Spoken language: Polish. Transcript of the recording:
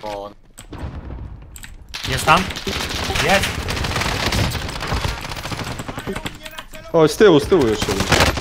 bo... Jest tam? Jest! O, z tyłu jeszcze.